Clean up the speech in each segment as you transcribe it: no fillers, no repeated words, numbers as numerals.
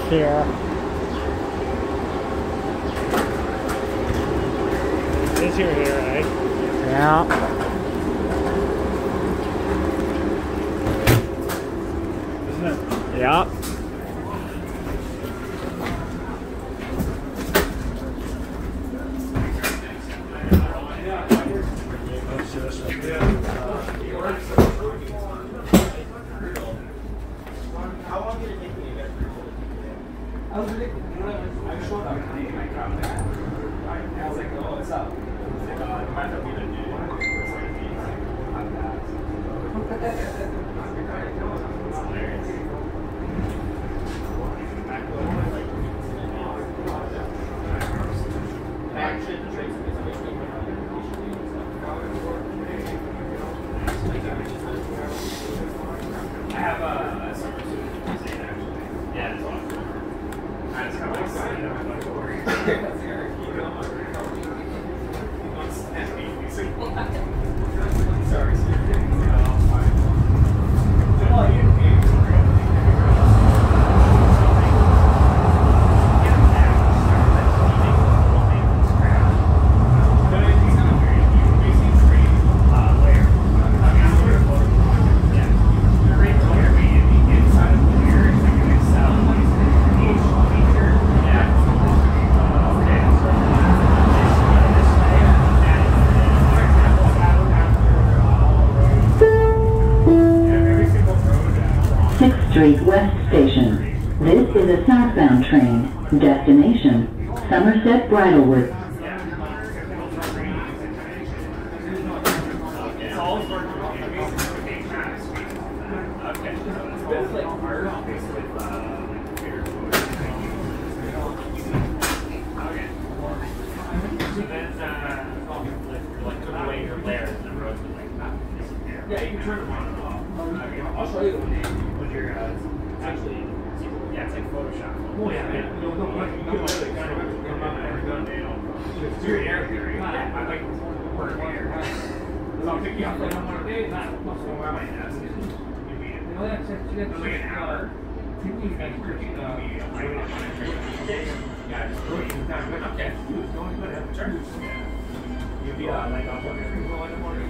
here. This here, right? Yeah. Isn't it? Yeah. Street West Station. This is a southbound train. Destination, Somerset Bridlewood. Yeah, you can turn them on and off. I'll show you what your actually. Yeah, it's like Photoshop. Oh yeah, man. It's your air here. I like work here. I'll pick you up like on one day. Not my ass. It's like an hour. Yeah, just really okay. Turn. You'll be like off on your free roll in the morning.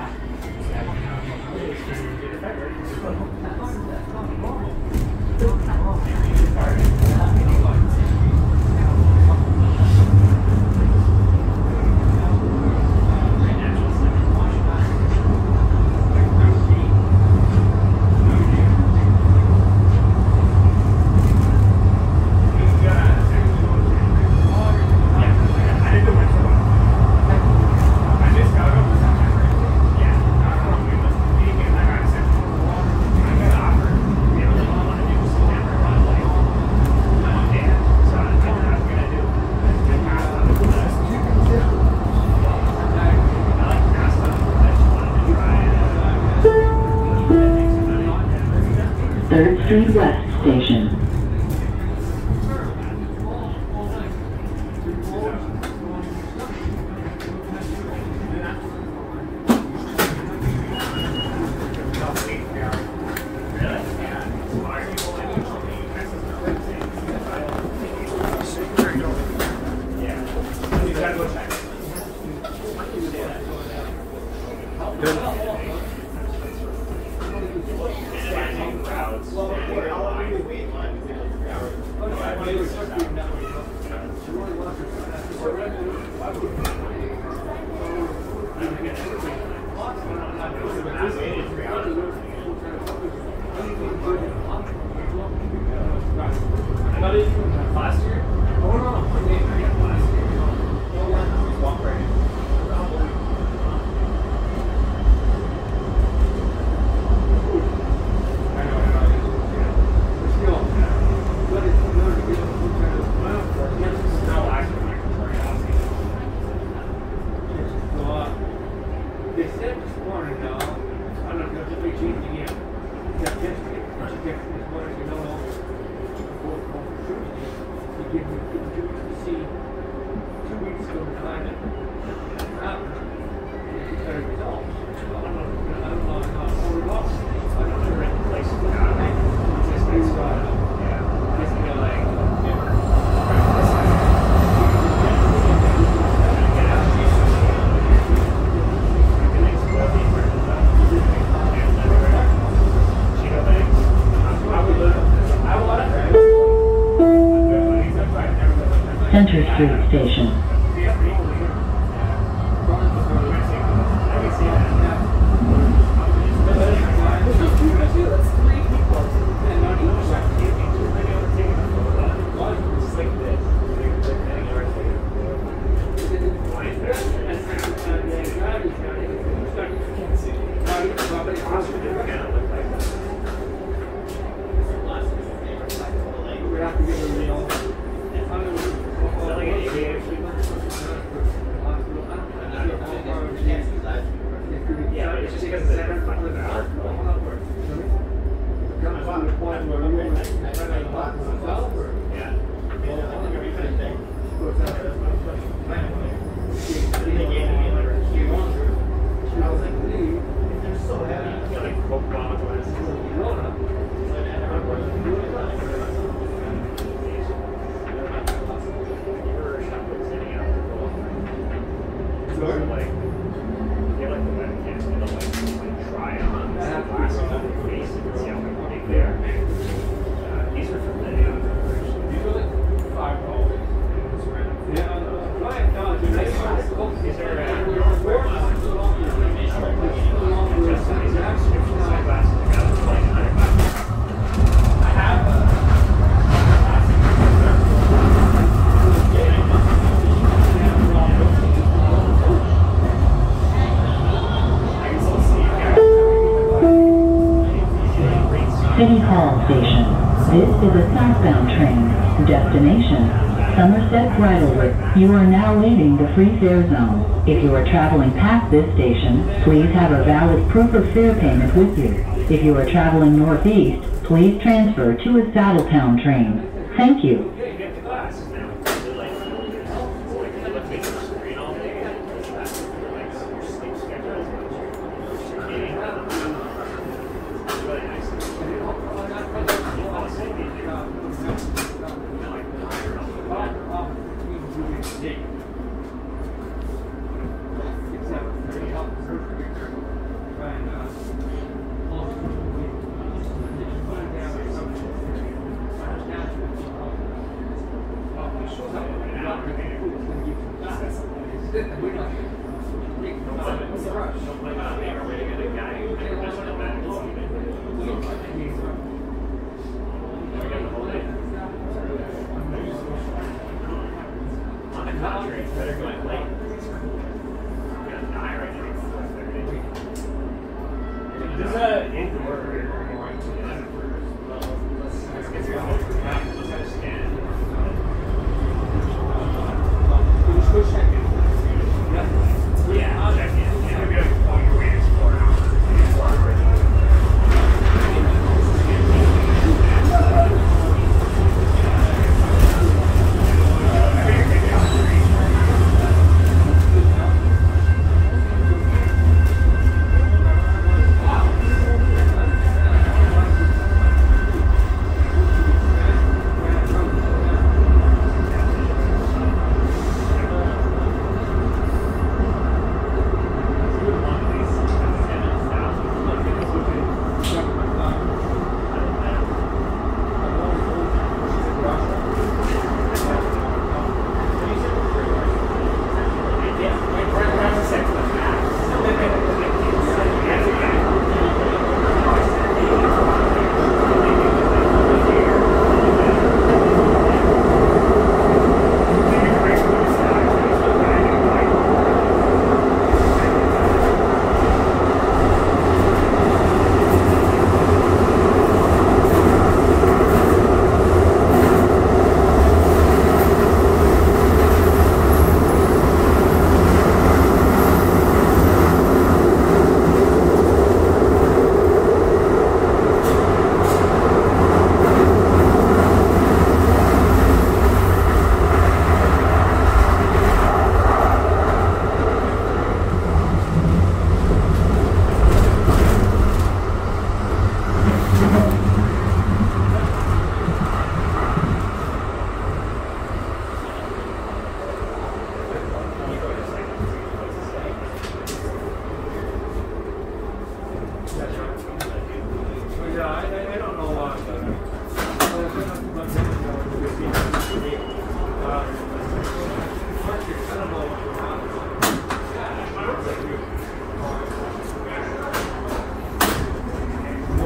Third Street West Station. They said this morning. Street Station. City Hall Station. This is a southbound train. Destination, Somerset Bridlewood. You are now leaving the free fare zone. If you are traveling past this station, please have a valid proof of fare payment with you. If you are traveling northeast, please transfer to a Saddletown train. Thank you.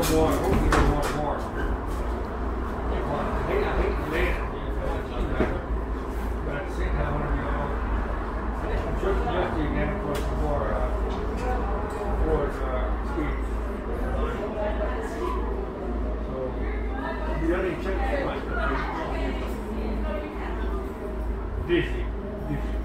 more. Hopefully they want more. I hate delaying it. But at the same time, I want to be all. I'm sure Justy again for some more speed. So, the other check. Dizzy.